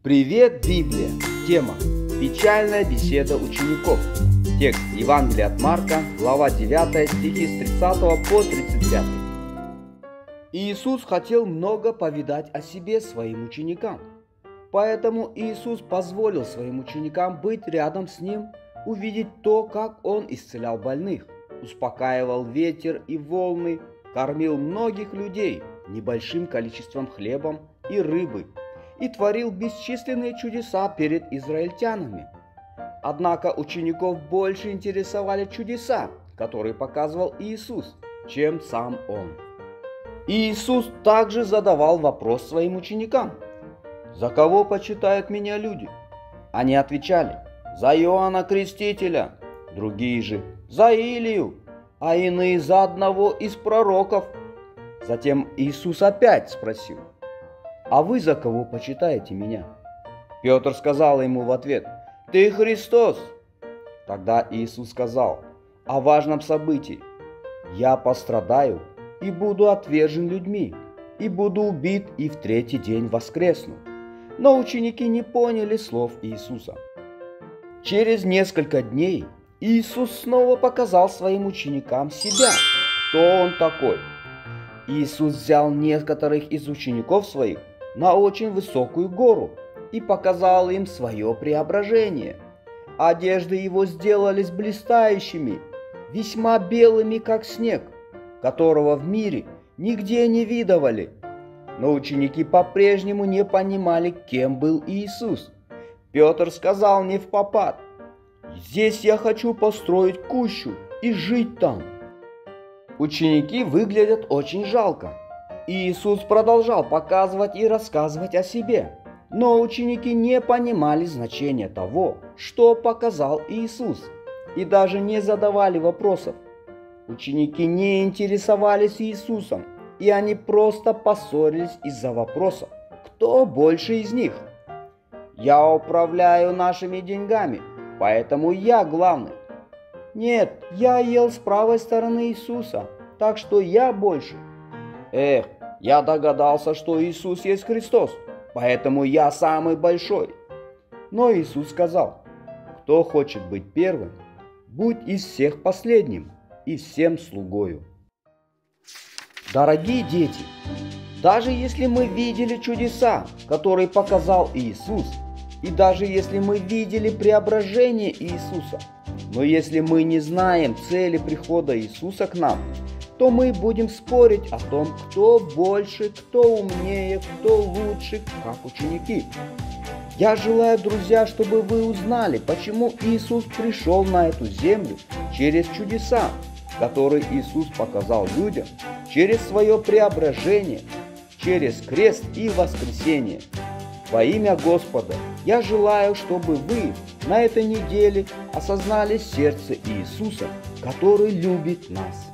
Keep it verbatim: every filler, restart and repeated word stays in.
Привет, Библия! Тема: печальная беседа учеников. Текст: Евангелие от Марка, глава девятая, стихи с тридцатого по тридцать пятый. Иисус хотел много повидать о себе своим ученикам. Поэтому Иисус позволил своим ученикам быть рядом с Ним, увидеть то, как Он исцелял больных, успокаивал ветер и волны, кормил многих людей небольшим количеством хлебом и рыбы и творил бесчисленные чудеса перед израильтянами. Однако учеников больше интересовали чудеса, которые показывал Иисус, чем сам Он. Иисус также задавал вопрос своим ученикам: «За кого почитают меня люди?» Они отвечали: «За Иоанна Крестителя», другие же: «За Илию», а иные за одного из пророков. Затем Иисус опять спросил: «А вы за кого почитаете меня?» Петр сказал ему в ответ: «Ты Христос». Тогда Иисус сказал о важном событии: «Я пострадаю и буду отвержен людьми, и буду убит, и в третий день воскресну». Но ученики не поняли слов Иисуса. Через несколько дней Иисус снова показал своим ученикам себя, кто Он такой. Иисус взял некоторых из учеников своих на очень высокую гору и показал им свое преображение. Одежды Его сделались блистающими, весьма белыми, как снег, которого в мире нигде не видывали. Но ученики по-прежнему не понимали, кем был Иисус. Петр сказал невпопад: «Здесь я хочу построить кущу и жить там». Ученики выглядят очень жалко. Иисус продолжал показывать и рассказывать о себе, но ученики не понимали значения того, что показал Иисус, и даже не задавали вопросов. Ученики не интересовались Иисусом, и они просто поссорились из-за вопроса, кто больше из них. «Я управляю нашими деньгами, поэтому я главный». «Нет, я ел с правой стороны Иисуса, так что я больше». «Эх, я догадался, что Иисус есть Христос, поэтому я самый большой». Но Иисус сказал: «Кто хочет быть первым, будь из всех последним и всем слугою». Дорогие дети, даже если мы видели чудеса, которые показал Иисус, и даже если мы видели преображение Иисуса, но если мы не знаем цели прихода Иисуса к нам, то мы будем спорить о том, кто больше, кто умнее, кто лучше, как ученики. Я желаю, друзья, чтобы вы узнали, почему Иисус пришел на эту землю через чудеса, которые Иисус показал людям, через свое преображение, через крест и воскресение. Во имя Господа я желаю, чтобы вы на этой неделе осознали сердце Иисуса, который любит нас.